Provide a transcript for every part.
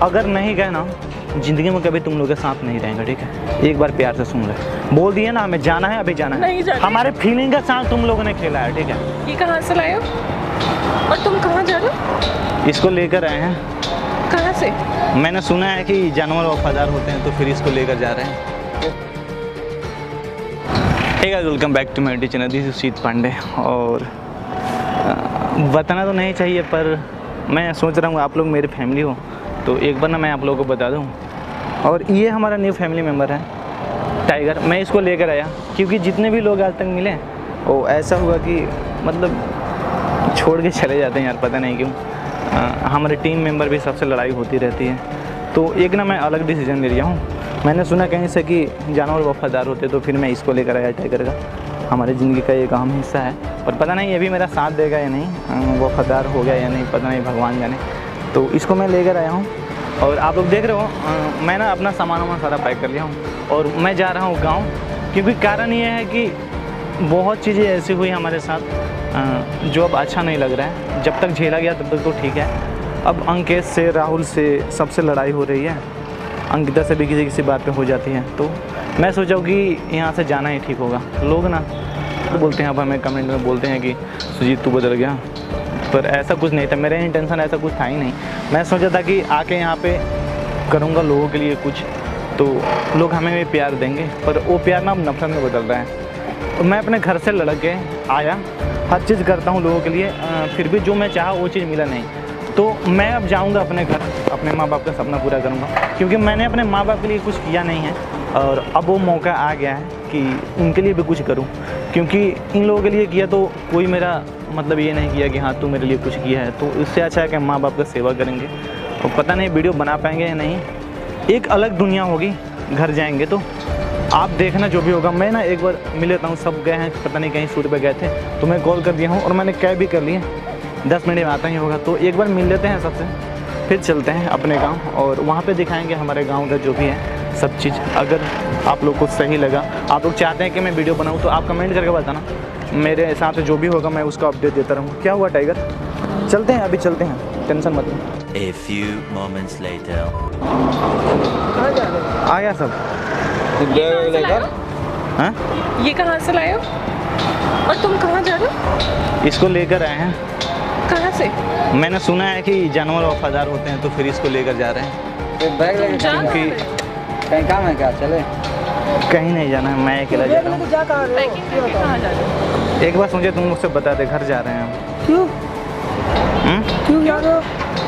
अगर नहीं गए ना, जिंदगी में कभी तुम लोग के साथ नहीं रहेंगे, ठीक है? एक बार प्यार से सुन ले, बोल दिए ना हमें जाना है, अभी जाना है। नहीं जाना। हमारे फीलिंग का साथ तुम लोगों ने खेला है, ठीक है? ये कहाँ से लाए हो और तुम कहाँ जा रहे हो? इसको लेकर आए हैं। कहाँ से? मैंने सुना है कि जानवर वफादार होते हैं, तो फिर इसको लेकर जा रहे हैं। Hey guys, welcome back to my YouTube channel, this is Sujit Pandey. और बताना तो नहीं चाहिए, पर मैं सोच रहा हूँ आप लोग मेरी फैमिली हो, तो एक बार ना मैं आप लोगों को बता दूँ। और ये हमारा न्यू फैमिली मेम्बर है टाइगर। मैं इसको लेकर आया क्योंकि जितने भी लोग आज तक मिले वो ऐसा हुआ कि मतलब छोड़ के चले जाते हैं यार, पता नहीं क्यों। हमारे टीम मेंबर भी सबसे लड़ाई होती रहती है, तो एक ना मैं अलग डिसीजन ले लिया हूँ। मैंने सुना कहीं से कि जानवर वफादार होते, तो फिर मैं इसको लेकर आया टाइगर का। हमारी ज़िंदगी का एक अहम हिस्सा है, और पता नहीं ये भी मेरा साथ देगा या नहीं, वफादार हो गया या नहीं, पता नहीं, भगवान जाने। तो इसको मैं लेकर आया हूँ और आप लोग देख रहे हो मैं ना अपना सामान वामान सारा पैक कर लिया हूँ और मैं जा रहा हूँ गाँव। क्योंकि कारण ये है कि बहुत चीज़ें ऐसी हुई हमारे साथ जो अब अच्छा नहीं लग रहा है। जब तक झेला गया तब तक तो ठीक है, अब अंकित से, राहुल से, सबसे लड़ाई हो रही है। अंकिता से भी किसी किसी बात पे हो जाती है, तो मैं सोचा कि यहाँ से जाना ही ठीक होगा। लोग ना तो बोलते हैं, अब हमें कमेंट में बोलते हैं कि सुजीत तू बदल गया, पर ऐसा कुछ नहीं था। मेरा इंटेंशन ऐसा कुछ था ही नहीं। मैं सोचा था कि आके यहाँ पे करूँगा लोगों के लिए कुछ, तो लोग हमें भी प्यार देंगे, पर वो प्यार ना अब नफरत में बदल रहा है। तो मैं अपने घर से लड़ के आया, हर चीज़ करता हूँ लोगों के लिए, फिर भी जो मैं चाहा वो चीज़ मिला नहीं। तो मैं अब जाऊँगा अपने घर, अपने माँ बाप का सपना पूरा करूँगा, क्योंकि मैंने अपने माँ बाप के लिए कुछ किया नहीं है, और अब वो मौका आ गया है कि उनके लिए भी कुछ करूँ। क्योंकि इन लोगों के लिए किया तो कोई मेरा मतलब ये नहीं किया कि हाँ तू मेरे लिए कुछ किया है, तो इससे अच्छा है कि माँ बाप का सेवा करेंगे। और पता नहीं वीडियो बना पाएंगे या नहीं, एक अलग दुनिया होगी। घर जाएंगे तो आप देखना जो भी होगा। मैं ना एक बार मिल लेता हूँ, सब गए हैं, पता नहीं कहीं शूट पे गए थे, तो मैं कॉल कर दिया हूँ और मैंने कैब भी कर ली है। 10 मिनट में आता ही होगा, तो एक बार मिल लेते हैं सबसे, फिर चलते हैं अपने गाँव और वहाँ पर दिखाएँगे हमारे गाँव का जो भी है सब चीज़। अगर आप लोग को सही लगा, आप लोग चाहते हैं कि मैं वीडियो बनाऊँ, तो आप कमेंट करके बताना। मेरे हिसाब से जो भी होगा मैं उसका अपडेट देता रहूँगा। क्या हुआ टाइगर? चलते हैं, अभी चलते हैं, टेंशन मत लो। A few moments later. आ गया सब लेकर? हाँ? ये कहाँ से लाए हो और तुम कहाँ जा रहे हो? इसको लेकर आए हैं। कहाँ से? मैंने सुना है कि जानवर वफादार होते हैं, तो फिर इसको लेकर जा रहे हैं। बैग लेके क्योंकि कहीं काम है क्या? चले कहीं नहीं जाना है, मैं अकेला जा रहा हूँ। पैकिंग करके कहाँ जा रहे हो? एक बार मुझे तुम मुझसे बता दे, घर जा रहे हैं हम। क्यों क्यों जा रहे हो?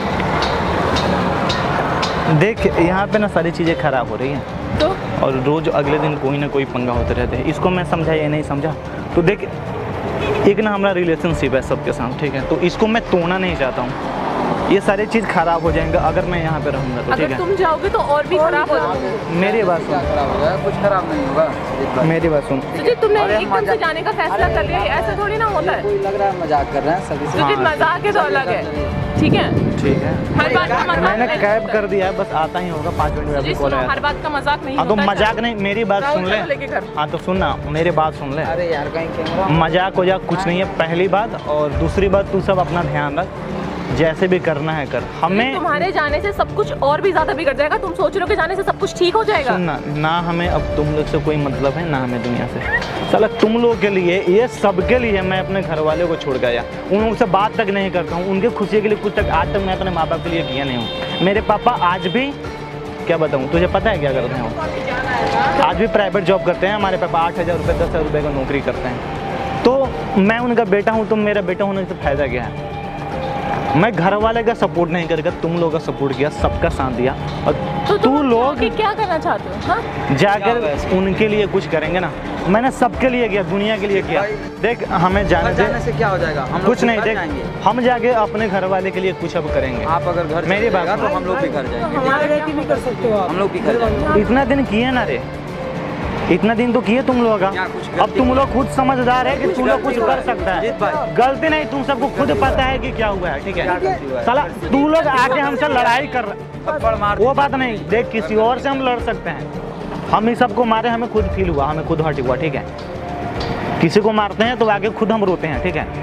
देख यहाँ पे ना सारी चीज़ें ख़राब हो रही हैं, तो और रोज़ अगले दिन कोई ना कोई पंगा होते रहते हैं। इसको मैं समझा या नहीं समझा, तो देख एक ना हमारा रिलेशनशिप है सबके साथ, ठीक है? तो इसको मैं तोड़ना नहीं चाहता हूँ। ये सारी चीज़ ख़राब हो जाएंगे अगर मैं यहाँ पे रहूँगा, तो ठीक अगर है? तुम जाओगे तो और भी खराब हो जाओगे। मेरी बात क्या सुन, खराब हो गया? कुछ खराब नहीं होगा। मेरी बात सुन। सुजीत, तुमने एकदम से जाने का फैसला कर लिया, ऐसा थोड़ी ना होता है। कोई लग रहा है मजाक कर रहे हैं सभी से। सुजीत, मजाक है तो अलग है, ठीक है? ठीक है, हर बात का मजाक मैंने नहीं कैब होता कर दिया है, बस आता ही होगा 5 मिनट में। अभी सुजीत, कॉल सुनो, आया। हर बात का मजाक नहीं हाँ तो होता है। मजाक नहीं, मेरी बात सुन ले। चलो लेके घर। हाँ तो सुन ना, मेरी बात सुन ले। अरे यार कहीं कैमरा मजाक वजाक कुछ नहीं है, पहली बात। और दूसरी बात, तू सब अपना ध्यान रख, जैसे भी करना है कर। हमें तुम्हारे जाने से सब कुछ और भी ज्यादा बिगड़ जाएगा। तुम सोच रहे हो कि जाने से सब कुछ ठीक हो जाएगा? सुनना ना, हमें अब तुम लोग से कोई मतलब है ना, हमें दुनिया से। साला तुम लोग के लिए, ये सबके लिए मैं अपने घर वालों को छोड़ गया, उन लोगों से बात तक नहीं करता हूँ। उनके खुशी के लिए कुछ तक आज तक मैं अपने माँ बाप के लिए किया नहीं हूँ। मेरे पापा आज भी, क्या बताऊँ तुझे, पता है क्या करते हैं वो? आज भी प्राइवेट जॉब करते हैं। हमारे पापा 8,000 रुपये 10,000 रुपये का नौकरी करते हैं। तो मैं उनका बेटा हूँ, तो मेरा बेटा होने से फ़ायदा क्या है? मैं घर वाले का सपोर्ट नहीं करके तुम लोगों का सपोर्ट किया, सबका साथ दिया। और तो तू लोग क्या करना चाहते हो? हाँ? जाकर उनके लिए कुछ करेंगे ना। मैंने सबके लिए किया, दुनिया के लिए किया। देख हमें जाने से क्या हो जाएगा? हम कुछ नहीं, देख जाएंगे। हम जाके अपने घर वाले के लिए कुछ अब करेंगे। आप अगर घर मेरी बात जाएगा तो हम लोग भी घर जाएंगे। भी कर सकते हो हम लोग भी घर जाएंगे। इतना दिन किए ना रे, इतना दिन तो किए तुम लोग का। अब तुम लोग खुद समझदार है कि तुम लोग कुछ कर सकता है। गलती नहीं, तुम सबको खुद पता है कि क्या हुआ है, ठीक है? साला तू लोग आके हमसे लड़ाई कर रहे, वो बात नहीं। देख किसी और से हम लड़ सकते हैं, हम इस सबको मारे, हमें खुद फील हुआ, हमें खुद हर्ट हुआ, ठीक है? किसी को मारते हैं तो आगे खुद हम रोते हैं, ठीक है?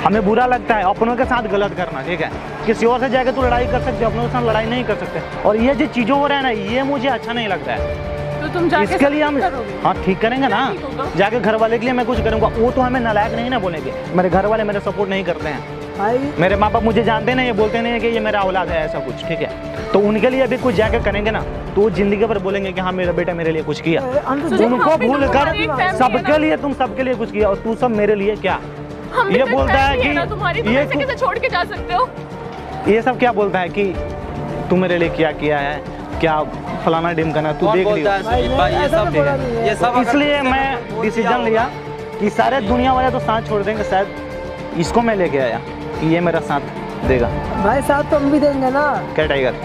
हमें बुरा लगता है अपनों के साथ गलत करना, ठीक है। किसी और से जाकर तो लड़ाई कर सकते, अपनों के साथ लड़ाई नहीं कर सकते। और ये जो चीज़ों हो रहा है ना, ये मुझे अच्छा नहीं लगता है। तो तुम जाके इसके लिए हम करोगे? हाँ ठीक करेंगे ना, जाके घर वाले के लिए मैं कुछ करूँगा। वो तो हमें नालायक नहीं ना बोलेंगे, मेरे घर वाले मेरे सपोर्ट नहीं करते हैं। मेरे माँ बाप मुझे जानते नहीं, ये बोलते नहीं है कि ये मेरा औलाद है ऐसा कुछ, ठीक है। तो उनके लिए अभी कुछ जाके करेंगे ना, तो वो जिंदगी भर बोलेंगे कि हाँ मेरा बेटा मेरे लिए कुछ किया। उनको भूल कर सबके लिए, तुम सबके लिए कुछ किया और तू सब मेरे लिए क्या? ये बोलता है कि ये कैसे छोड़ के जा सकते हो? ये सब क्या बोलता है कि तू मेरे लिए क्या किया है, क्या फलाना डिम करना, तू देख लियो। ये सब इसलिए मैं डिसीजन लिया कि सारे दुनिया वाले तो साथ छोड़ देंगे, शायद इसको मैं लेके आया कि ये मेरा साथ देगा। भाई साथ तो हम भी देंगे ना। क्या टाइगर,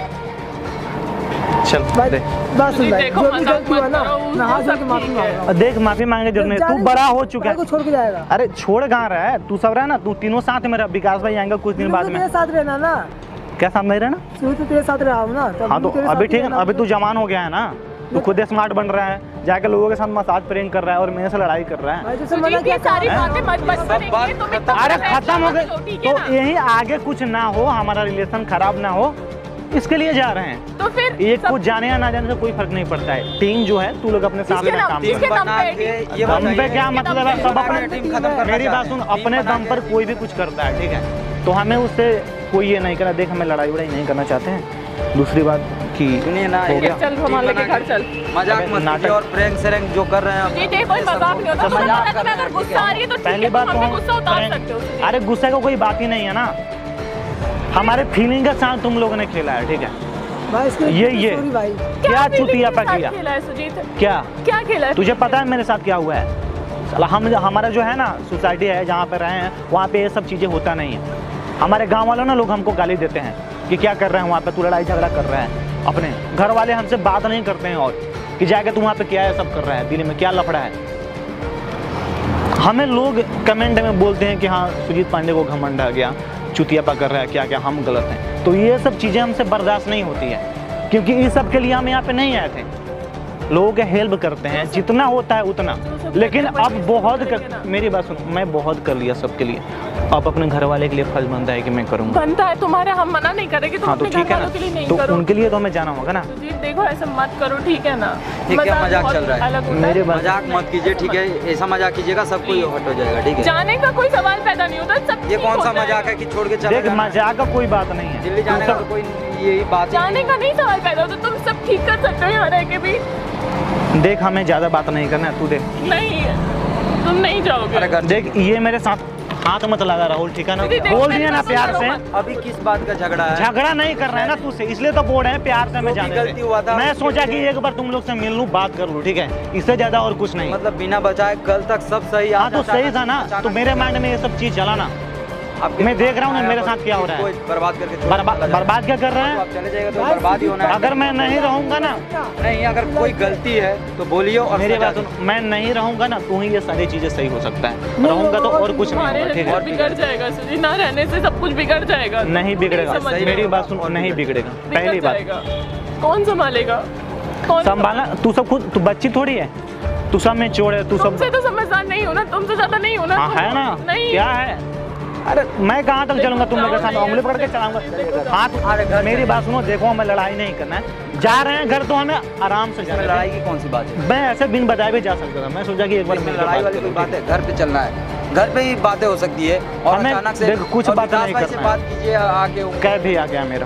चल भाई दे। बस जी, भाई देखो, जो भी मजाक गलती हुआ मत ना, करो, मैं हाथ जोड़ के सब माफी ठीक मांग है। रहा हूँ। देख माफी मांगे जरूरत नहीं, तू बड़ा हो चुका भाई को है। छोड़ के जाएगा। अरे छोड़ कहाँ रहा है तू, सब रहा है ना, तू तीनों साथ है। मेरा विकास भाई आएंगे कुछ दिन बाद में। तेरे साथ रहना ना, क्या साथ नहीं रहना? शुरू तो तेरे साथ रहा हूँ ना। हाँ तो अभी ठीक है, अभी तू जवान हो गया है ना, तू खुद स्मार्ट बन रहा है, जाके लोगों के साथ मसाज प्रेम कर रहा है और मेरे से लड़ाई कर रहा है। भाई जैसे सुजीत, मना ये किया सारी था। बातें मत बचपन तुम इतना अरे बड़ा खत्म हो गए फैसला ठीक है तो ना? यही आगे कुछ ना हो, हमारा रिलेशन खराब ना हो, इसके लिए जा रहे हैं। तो फिर एक कुछ जाने या ना जाने से कोई फर्क नहीं पड़ता है। टीम जो है तू लोग अपने साथ में काम किसके कर। दम पे? ये दम पे क्या मतलब है, सब अपने टीम खत्म करना मेरी बात सुन, अपने दम पर कोई भी कुछ करता है, ठीक है। तो हमें उससे कोई ये नहीं करना। देख हमें लड़ाई वड़ाई नहीं करना चाहते हैं। दूसरी बात कि सुनिए ना, हो गया चल हमारे लेके घर चल। मजाक मत कीजिए और प्रैंक सैंक जो कर रहे हैं जी ये कोई मजाक नहीं होता। सब मजाक तुम्हें अगर गुस्सा आ रही है तो ठीक पहली है, बात तुम तो हम हम पे गुस्सा उतार सकते हो। अरे गुस्से को कोई बात ही नहीं है ना, हमारे फीलिंग के साथ तुम लोगों ने खेला है, ठीक है। भाई इसके ये सॉरी भाई। क्या feeling चुतिया के पा साथ किया? खेला है सुजीत? क्या क्या खेला है? तुझे पता है मेरे साथ क्या हुआ है? साला हमारा जो है ना सोसाइटी है जहाँ पे रहे हैं, वहाँ पे ये सब चीज़ें होता नहीं है। हमारे गांव वालों ना लोग हमको गाली देते हैं कि क्या कर रहे हैं वहाँ पे, तू लड़ाई झगड़ा कर रहा है। अपने घर वाले हमसे बात नहीं करते हैं और कि जाके तू वहाँ पे क्या है सब कर रहा है, दिल्ली में क्या लफड़ा है। हमें लोग कमेंट में बोलते हैं कि हाँ सुजीत पांडे को घमंड आ गया, चुतियापा कर रहा है, क्या क्या हम गलत हैं। तो ये सब चीज़ें हमसे बर्दाश्त नहीं होती है, क्योंकि इस सब के लिए हम यहाँ पे नहीं आए थे। लोगों के हेल्प करते हैं जितना होता है उतना, लेकिन अब बहुत मेरी बात सुन, मैं बहुत कर लिया सबके लिए। अब अपने घर वाले के लिए फर्ज बनता है कि मैं करूँगा। बनता है तुम्हारा, हम मना नहीं करेंगे, तुम हाँ तो अपने ठीक घर है वालों के लिए ना, नहीं तो करो। उनके लिए तो हमें जाना होगा ना। सुजीत देखो ऐसा मत करो, ठीक है ना? ठीक है, मजाक बहुत चल रहा है। अलग होता मेरे बात मजाक मत कीजिए, ठीक है। ऐसा मजाक कीजिएगा सब कोई हट हो जाएगा, ठीक है। जाने का कोई सवाल पैदा नहीं होता, सब ये ठीक कौन सा होता है। मजाक है कि छोड़ के चला देख जाना? मजाक का कोई बात नहीं है। दिल्ली जाने का तो कोई यही बात ही जाने का नहीं सवाल पैदा होता, तुम सब ठीक कर सकते हो यहाँ रह के भी। देख हमें ज़्यादा बात नहीं करना है, तू देख। नहीं तुम नहीं जाओगे। अरे घर देख ये मेरे साथ हाथ मत लगा राहुल, ठीक है ना। दीदी, देख, बोल मेरी दिया ना बात प्यार सुनो से। मत। अभी किस बात का झगड़ा है? झगड़ा नहीं कर रहा है ना तुझसे, इसलिए तो बोल रहे हैं प्यार से मैं जो भी जाने गलती हुआ था, मैं उसके सोचा कि लिए- एक बार तुम लोग से मिल लूं, बात कर लूं, ठीक है। इससे ज्यादा और कुछ नहीं। मतलब बिना बचाए कल तक सब सही। हाँ आज तो सही अचानक- था ना, अचानक तो मेरे माइंड में ये सब चीज चला ना। आपके मैं देख रहा हूँ ना आया मेरे बस साथ क्या हो रहा है। कोई बर्बाद करके छोड़ के चला जाएगा। बर्बाद क्या कर रहे तो हैं? आप चले जाएगा तो बर्बाद ही होना है। अगर मैं नहीं रहूंगा ना, नहीं, अगर कोई गलती है तो बोलिए और मेरी सजा बात दो। सुन, मैं नहीं रहूंगा ना तो ही ये सारी चीजें सही हो सकता है। रहूंगा तो और कुछ नहीं तुम्हारे होगा, ठीक घर है। बिगड़ जाएगा सुजीत, ना रहने से सब कुछ बिगड़ जाएगा। नहीं बिगड़ेगा, समझ रहे मेरी हो? बात सुन, नहीं बिगड़ेगा। पहली बिगड़ बात जाएगा। कौन संभालेगा? कौन संभालना, तू सब खुद, तू बच्ची थोड़ी है, तू सब में चोर है, तू सब तुमसे तो समझदार नहीं हो ना, तुमसे ज्यादा नहीं हो ना। हाँ तुम है ना, नहीं क्या है? अरे मैं कहाँ तक चलूंगा तुम लोग के साथ, उंगली पकड़ के चलाऊंगा। हाँ मेरी बात सुनो, देखो हमें लड़ाई नहीं करना है, जा रहे हैं घर तो हमें आराम से इसमें जाना लड़ाई है। की कौन सी बात है? मैं ऐसे बिन बताए भी जा सकता था, मैं सोचा कि एक बार इसमें मिलकर लड़ाई बात वाली कोई करूं। बात है? घर पे चलना है, घर पे ही बातें हो सकती है। और हमें अचानक से देख, कुछ और बातें विकास नहीं भाई से करना है। बात कीजिए आके। कैद ही आ गया मेरा।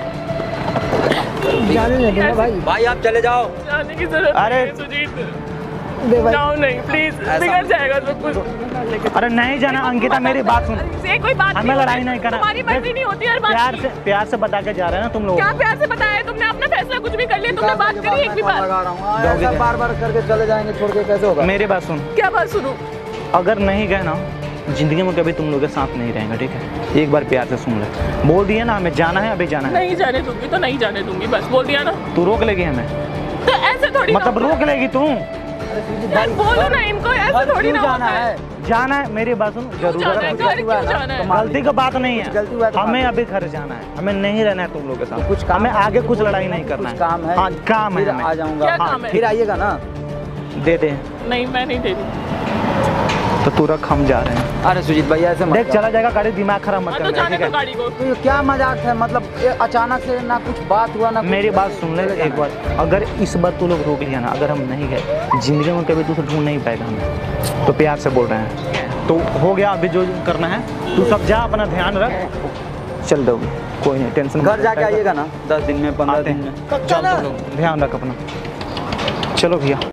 जाने नहीं दूंगा भाई। भाई आप चले जाओ। जाने की जरूरत अरे- नहीं है, सुजीत दे भाई। जाओ नहीं प्लीज, बिगड़ जाएगा सब कुछ। अरे नहीं जाना अंकिता, मेरी बात सुन, ये कोई बात हमें होती। लड़ाई नहीं करना। तुम्हारी मर्जी नहीं होती हर बात प्यार की। से, प्यार से बता के जा रहे हैं ना तुम लोग। क्या प्यार से बताया तुमने? अपना फैसला कुछ भी कर लिया, तुमने बात करी एक भी बार? लगा रहा हूँ ऐसा बार बार करके चले जाएंगे छोड़ के, कैसे होगा? मेरी बात सुन, क्या बात सुनूं? अगर नहीं गए ना जिंदगी में कभी तुम लोग के साथ नहीं रहेंगे, ठीक है। एक बार प्यार से सुन ले, बोल दिया ना हमें जाना है, अभी जाना है। नहीं जाने दूंगी तो नहीं जाने दूंगी, बस बोल दिया ना। तू रोक लेगी हमें? तो ऐसे थोड़ी मतलब ना रोक लेगी तू? यार बोलो ना इनको, ऐसे थोड़ी ना जाना होता है। है? जाना है, मेरी बात सुन, जरूर जाना है, जाना है। घर क्यों जाना है? गलती का बात नहीं कुछ गलती हुआ है, तो हमें माफ अभी घर जाना है, हमें नहीं रहना है तुम लोग के साथ। कुछ काम हमें है, आगे कुछ लड़ाई नहीं करना कुछ है। काम है। हाँ काम है फिर हमें। आ जाऊंगा। क्या हाँ, काम है? फिर आइएगा ना। दे दे। नहीं मैं नहीं दे रही। तो तू रख, हम जा रहे हैं। अरे सुजीत भाई ऐसे मत देख करो। चला जाएगा गाड़ी, दिमाग खराब मत हाँ, तो करना, जाने ठीक दो है? गाड़ी को। तो ये क्या मजाक है, मतलब ये अचानक से ना कुछ बात हुआ ना कुछ मेरी बात सुन ले चले एक जाना। बार, अगर इस बार तू लोग रोक लिया ना, अगर हम नहीं गए जिंदगी में कभी तुझे ढूंढ नहीं पाएगा हमें, तो प्यार से बोल रहे हैं। तो हो गया, अभी जो करना है तू सब जा, अपना ध्यान रख, चल दो, कोई नहीं, टेंशन घर जाके आइएगा ना 10 दिन में 15 आते दिन में। हैं, चल तुम लोग ध्यान रख अपना, चलो भैया।